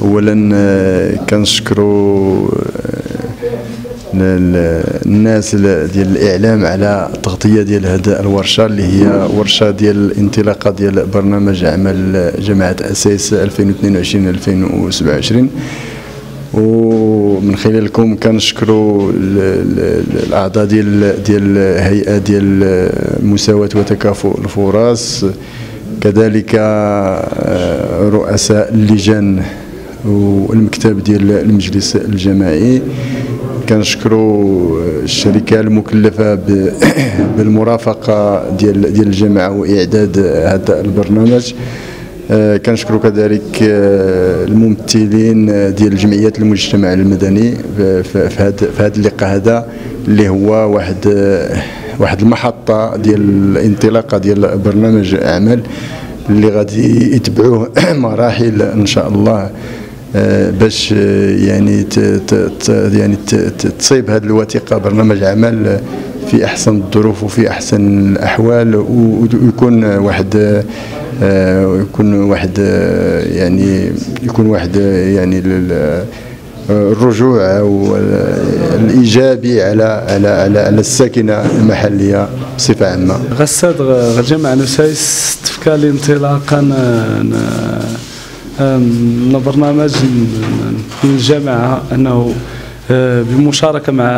اولا كنشكروا الناس ديال الاعلام على التغطيه ديال هذه الورشه اللي هي ورشه ديال الانطلاقه ديال برنامج عمل جماعه اساس 2022-2027. ومن خلالكم كنشكروا الاعضاء ديال الهيئه ديال مساواه وتكافؤ الفرص، كذلك رؤساء اللجان والمكتب ديال المجلس الجماعي. كنشكروا الشركه المكلفه بالمرافقه ديال الجماعه واعداد هذا البرنامج. كنشكروا كذلك الممثلين ديال جمعيات المجتمع المدني في هذا اللقاء هذا اللي هو واحد المحطه ديال الانطلاقه ديال برنامج اعمال اللي غادي يتبعوه مراحل ان شاء الله باش يعني تصيب هذه الوثيقه برنامج عمل في احسن الظروف وفي احسن الاحوال، ويكون واحد يعني الرجوع او الايجابي على الساكنه المحليه بصفه عامه. غساد الجامعه نسايس تفكى الانطلاقا برنامج الجامعه انه بمشاركه مع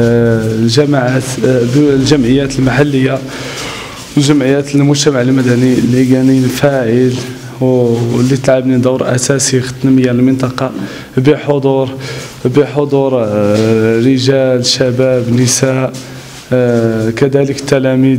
الجمعيات المحليه وجمعيات المجتمع المدني اللي كانين فاعل واللي تلعبني دور اساسي في تنميه المنطقه بحضور رجال شباب نساء كذلك تلاميذ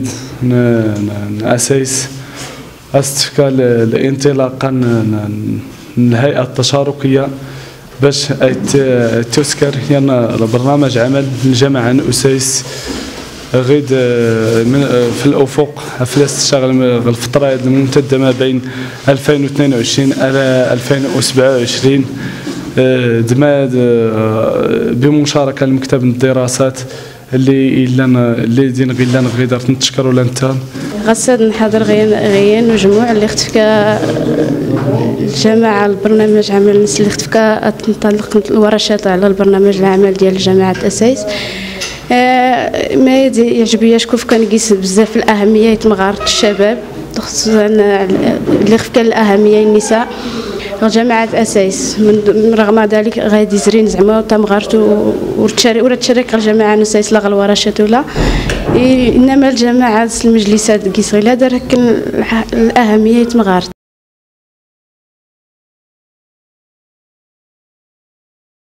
اساس استفكى الانطلاقا الهيئه التشاركيه باش تذكر يعني برنامج عمل الجامعه أساس غيد في الافق افلاس تشتغل الفتره الممتده ما بين 2022 الى 2027 دماد بمشاركه المكتب الدراسات اللي دين غيلان غيدار نتشكروا لانت غساد نحضر غيان وجموع اللي اختفكا الجماعه البرنامج عمل الناس اللي اختفكا تنطلق الورشات على البرنامج العمل ديال جماعه اساس. ما يعجبنيش كيف كنقيس بزاف الاهميه مغاره الشباب خصوصا اللي خفكا الاهميه النساء جماعه اساس. من رغم ذلك غادي زرين زعما تمغارتو ولا تشارك الجماعه نسايس لا الورشات ولا انما الجماعه المجلسات كيس غير دار الاهميه مغارت